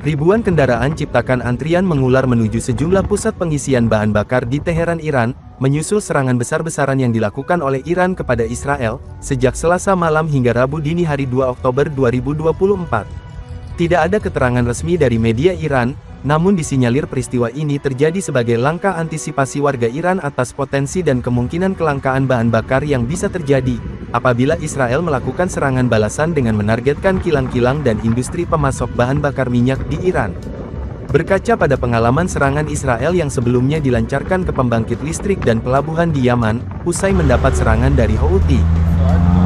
Ribuan kendaraan ciptakan antrian mengular menuju sejumlah pusat pengisian bahan bakar di Teheran, Iran, menyusul serangan besar-besaran yang dilakukan oleh Iran kepada Israel, sejak Selasa malam hingga Rabu dini hari 2 Oktober 2024. Tidak ada keterangan resmi dari media Iran, namun disinyalir peristiwa ini terjadi sebagai langkah antisipasi warga Iran atas potensi dan kemungkinan kelangkaan bahan bakar yang bisa terjadi apabila Israel melakukan serangan balasan dengan menargetkan kilang-kilang dan industri pemasok bahan bakar minyak di Iran. Berkaca pada pengalaman serangan Israel yang sebelumnya dilancarkan ke pembangkit listrik dan pelabuhan di Yaman, usai mendapat serangan dari Houthi.